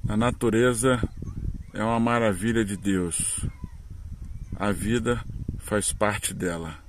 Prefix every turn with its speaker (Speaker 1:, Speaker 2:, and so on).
Speaker 1: A natureza é uma maravilha de Deus. A vida faz parte dela.